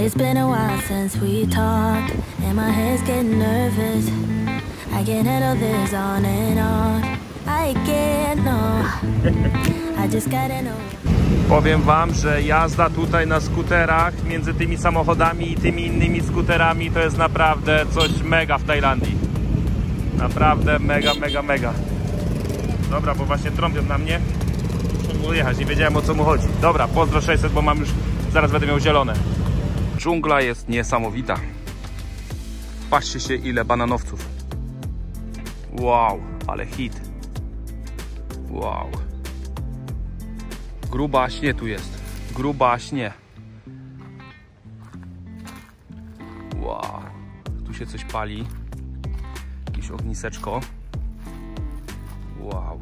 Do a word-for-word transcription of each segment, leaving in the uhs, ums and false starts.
it's been a while since we talked, and my head's getting nervous. I can't handle this on and on. I can't, no. I just gotta know. Powiem wam, że jazda tutaj na skuterach między tymi samochodami i tymi innymi skuterami to jest naprawdę coś mega w Tajlandii. Naprawdę mega, mega, mega. Dobra, bo właśnie trąbią na mnie. Muszę mu jechać, nie wiedziałem, o co mu chodzi. Dobra, pozdro sześćset, bo mam już, zaraz będę miał zielone. Dżungla jest niesamowita. Patrzcie się, ile bananowców. Wow, ale hit. Wow. Grubaśnie tu jest. Grubaśnie. Wow. Tu się coś pali. Jakieś ogniseczko. Wow.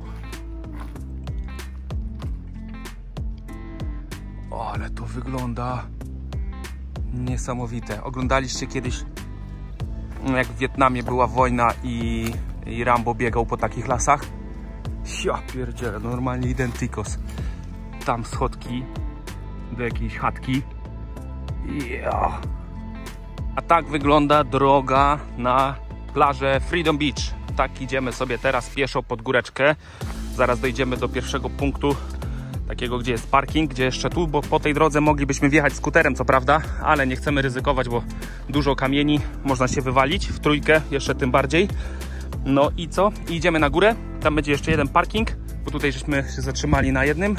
O, ale to wygląda niesamowite. Oglądaliście kiedyś, jak w Wietnamie była wojna i, i Rambo biegał po takich lasach? Ja pierdzielę, normalnie identikos. Tam schodki do jakiejś chatki. Yeah. A tak wygląda droga na plażę Freedom Beach. Tak idziemy sobie teraz pieszo pod góreczkę. Zaraz dojdziemy do pierwszego punktu, takiego, gdzie jest parking, gdzie jeszcze tu, bo po tej drodze moglibyśmy wjechać skuterem, co prawda, ale nie chcemy ryzykować, bo dużo kamieni, można się wywalić, w trójkę jeszcze tym bardziej. No i co? I idziemy na górę, tam będzie jeszcze jeden parking, bo tutaj żeśmy się zatrzymali na jednym.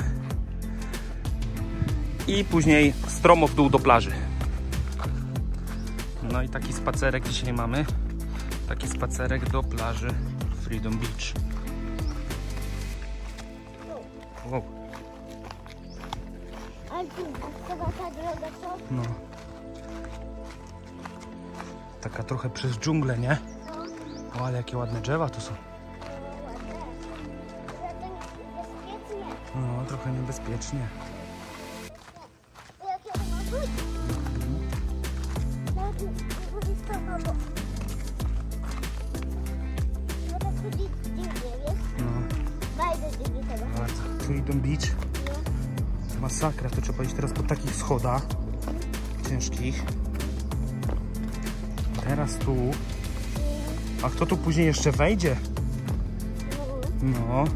I później stromo w dół do plaży. No i taki spacerek dzisiaj mamy. Taki spacerek do plaży Freedom Beach. Wow. No. Taka trochę przez dżunglę, nie? O, ale jakie ładne drzewa tu są. No, trochę niebezpiecznie. Freedom Beach. Masakra, to trzeba iść teraz po takich schodach ciężkich. Teraz tu. A kto tu później jeszcze wejdzie? No.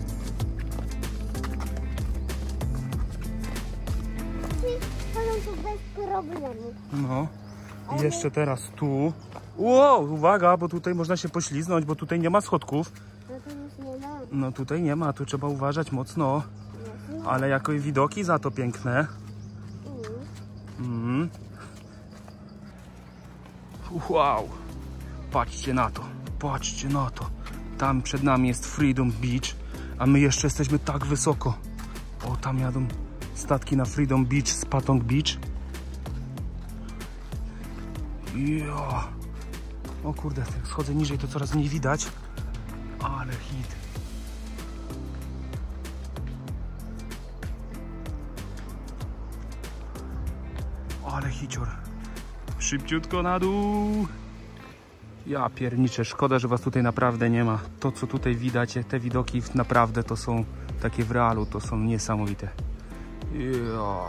No. I jeszcze teraz tu. Wow, uwaga, bo tutaj można się pośliznąć, bo tutaj nie ma schodków. No tutaj nie ma, tu trzeba uważać mocno. Ale jakoś widoki za to piękne. Mm. Wow. Patrzcie na to, patrzcie na to. Tam przed nami jest Freedom Beach, a my jeszcze jesteśmy tak wysoko. O, tam jadą statki na Freedom Beach z Patong Beach. Jo. O kurde, jak schodzę niżej, to coraz mniej widać. Ale hit. Ale hicior. Szybciutko na dół. Ja pierniczę, szkoda, że was tutaj naprawdę nie ma. To, co tutaj widać, te widoki naprawdę to są takie w realu, to są niesamowite. Jo.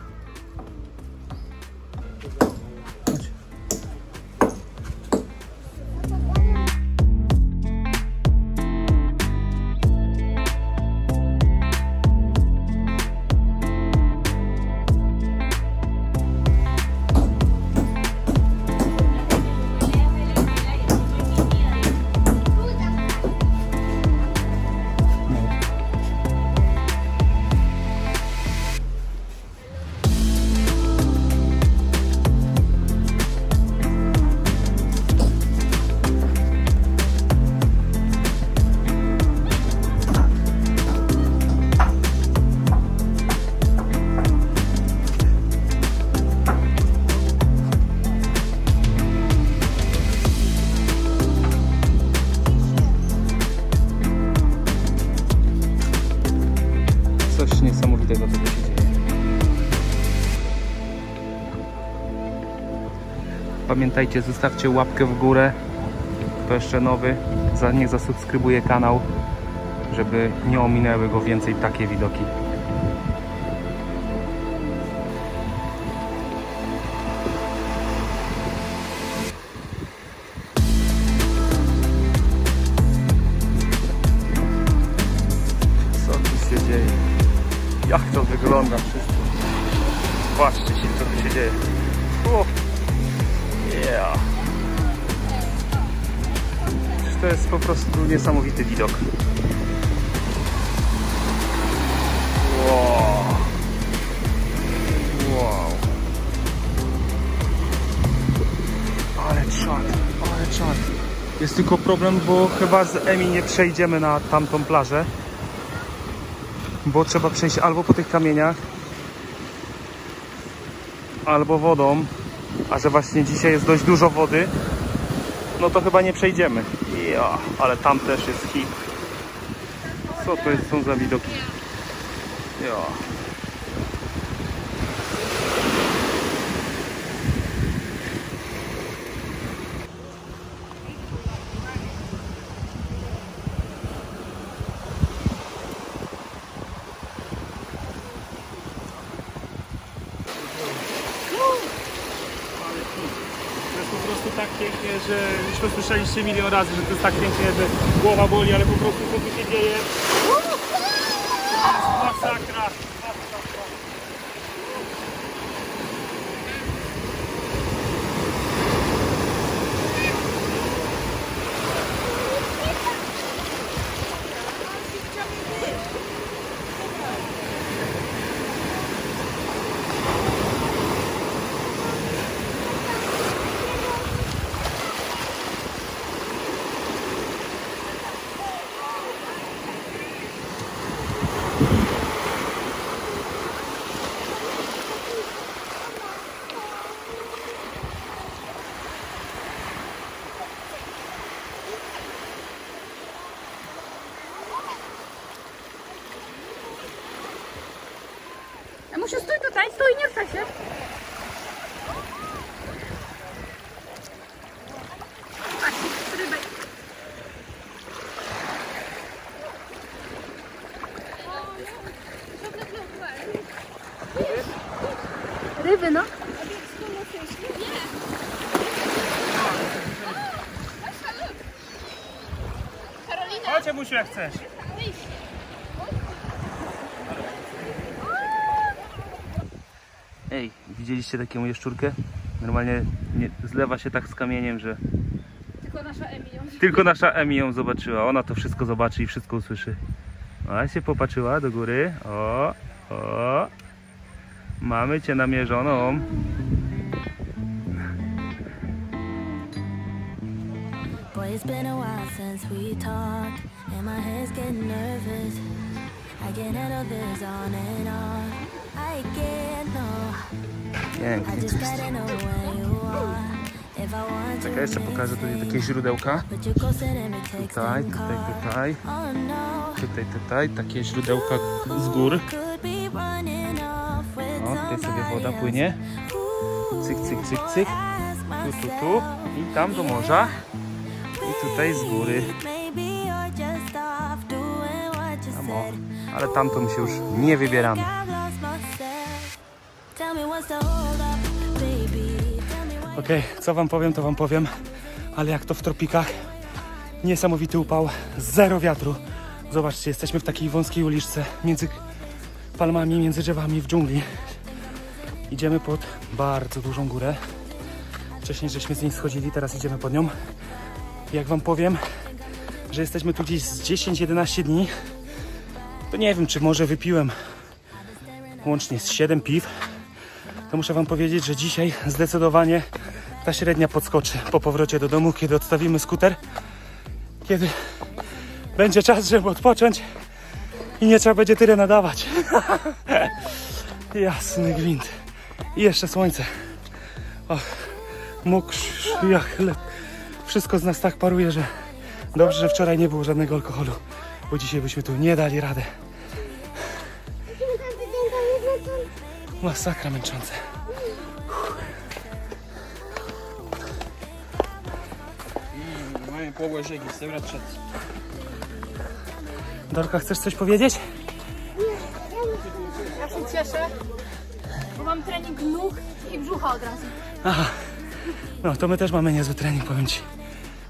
Coś niesamowitego, co tu się dzieje. Pamiętajcie, zostawcie łapkę w górę. Kto jeszcze nowy, niech zasubskrybuje kanał, żeby nie ominęły go więcej takie widoki. się dzieje. Jak to wygląda wszystko. Patrzcie się, co tu się dzieje. O! Yeah. To jest po prostu niesamowity widok. Wow. Wow. Ale czad, ale czad. Jest tylko problem, bo chyba z Emi nie przejdziemy na tamtą plażę. Bo trzeba przejść albo po tych kamieniach, albo wodą. A że właśnie dzisiaj jest dość dużo wody, no to chyba nie przejdziemy. Ja, ale tam też jest hit. Co to jest, są za widoki? Ja. Po prostu tak pięknie, że już to słyszeliście milion razy, że to jest tak pięknie, że głowa boli, ale po prostu co tu się dzieje? Masakra! Musisz stój tutaj, stój, nie ruszaj się. Patrz, ryby. Ryby, no. Karolina. Chodź, Musiu, jak chcesz. Ej, widzieliście taką jaszczurkę? Normalnie nie, zlewa się tak z kamieniem, że... Tylko nasza Emi ją... Tylko nasza Emi ją zobaczyła. Ona to wszystko zobaczy i wszystko usłyszy. Ona się popatrzyła do góry. O, o. Mamy cię namierzoną. Boy, it's been a while since we talked, and my head's getting nervous. I can't handle this on and off. I can't know. I just gotta know where you are. If I want to. Czekaj, jeszcze pokażę tutaj takie źródełka. Tutaj, tutaj, tutaj. Tutaj, tutaj, takie źródełka z gór. O, tutaj sobie woda płynie. Cyk, cyk, cyk, cyk. Tu, tu, tu. I tam do morza. I tutaj z góry. Tam, o. Ale tamtą się już nie wybieramy. Okej, okay, co wam powiem, to wam powiem. Ale jak to w tropikach. Niesamowity upał. Zero wiatru. Zobaczcie, jesteśmy w takiej wąskiej uliczce. Między palmami, między drzewami w dżungli. Idziemy pod bardzo dużą górę. Wcześniej żeśmy z niej schodzili, teraz idziemy pod nią. Jak wam powiem, że jesteśmy tu gdzieś z dziesięć jedenaście dni, to nie wiem, czy może wypiłem łącznie z siedem piw, to muszę wam powiedzieć, że dzisiaj zdecydowanie ta średnia podskoczy po powrocie do domu, kiedy odstawimy skuter, kiedy będzie czas, żeby odpocząć i nie trzeba będzie tyle nadawać. Jasny gwint. I jeszcze słońce. Och, mokrzy, jak chleb. Wszystko z nas tak paruje, że dobrze, że wczoraj nie było żadnego alkoholu, bo dzisiaj byśmy tu nie dali radę. Masakra męczące. Mamy położenie, sobie przed. Dorka, chcesz coś powiedzieć? Ja się cieszę, bo mam trening nóg i brzucha od razu. Aha. No to my też mamy niezły trening, powiem ci.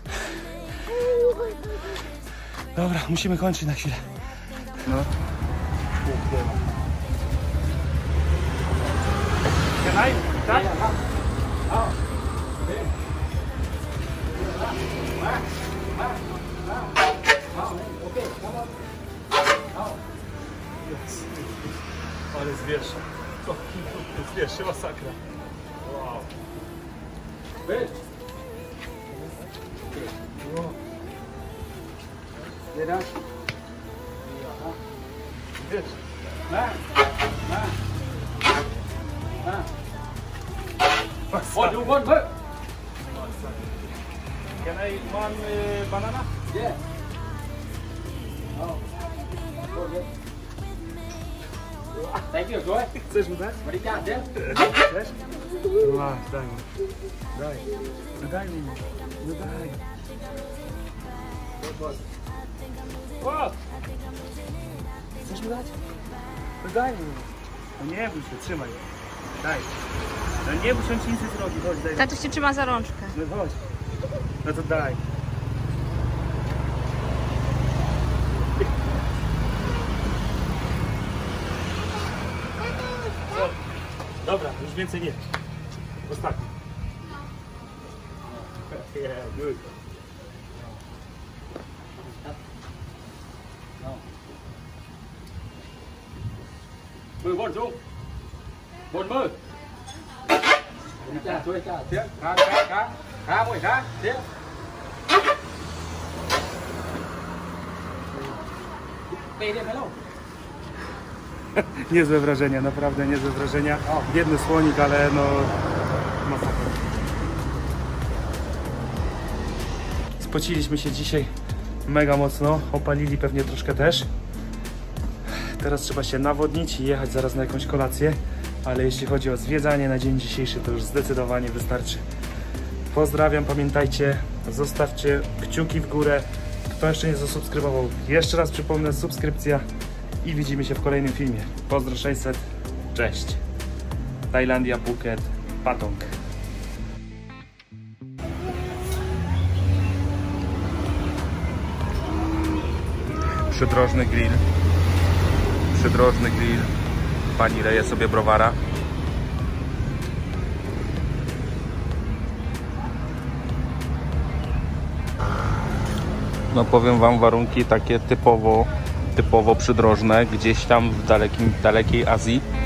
Dobra, musimy kończyć na chwilę. No. Can I? Tak? Ale zwierz. Zwierz, masakra. Wow. Teraz? Wiesz. Na. Na. Na. What do you want? Can I one uh, banana? Yeah. Oh. Okay. Thank you, boy. Chcesz mu dać? What do you got there? Chcesz? No, daj mi. Daj. No daj mi. No daj. O! Chcesz mu dać? No daj mi. No nie bój się, trzymaj. Daj. No nie bój się, on ci nic nie zrobi. Chodź, daj mi. Tatuś cię trzyma za rączkę. No chodź. No to daj. Co? Dobra, już więcej nie. Ostatni. Yeah, good. Mười bốn xuống. Bốn mươi. Cha, chuối, cha, tiếp. Cá, cá, cá. Cá, mùi cá. Tiếp. Tê đi, hello. Niezłe wrażenia, naprawdę niezłe wrażenia. Biedny słonik, ale no... masakra. Spociliśmy się dzisiaj mega mocno, opalili pewnie troszkę też. Teraz trzeba się nawodnić i jechać zaraz na jakąś kolację, ale jeśli chodzi o zwiedzanie na dzień dzisiejszy, to już zdecydowanie wystarczy. Pozdrawiam, pamiętajcie, zostawcie kciuki w górę. Kto jeszcze nie zasubskrybował, jeszcze raz przypomnę, subskrypcja i widzimy się w kolejnym filmie. Pozdro sześćset, cześć. Tajlandia, Phuket, Patong. Przydrożny grill. Przydrożny grill. Pani leje sobie browara. No powiem wam, warunki takie typowo, typowo przydrożne, gdzieś tam w dalekim, dalekiej Azji.